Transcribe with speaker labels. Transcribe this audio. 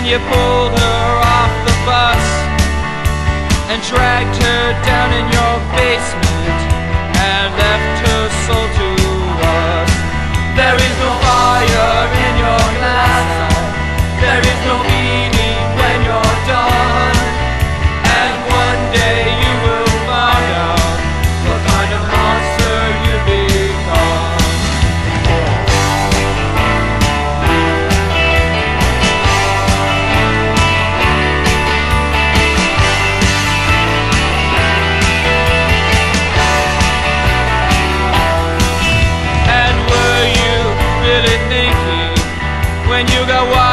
Speaker 1: You pulled her off the bus and dragged her down in your basement and left her soul to us. There is no fire in your glass. There is no meaning when you're done. And one day you will find out what kind of monster you become. And were you really thinking when you got wild?